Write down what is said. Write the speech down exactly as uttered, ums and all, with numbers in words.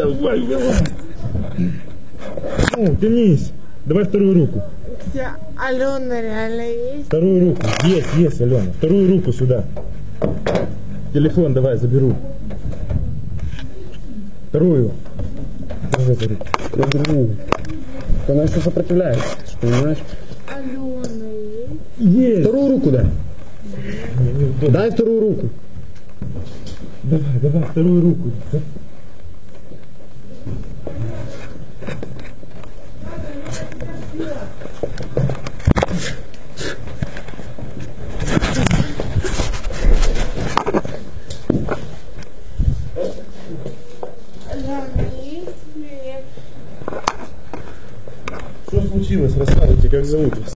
Давай, вылазь. Ну, тянись. Давай вторую руку. Где Алена реально есть? Вторую руку. Есть, есть, Алена. Вторую руку сюда. Телефон давай заберу. Вторую. Держи эту руку. Я держу. Она еще сопротивляется, понимаешь? Алена есть? Есть. Вторую руку дай. Дай вторую руку. Давай, давай, вторую руку. Алена есть? Привет. Что случилось? Рассказывайте, как зовут вас?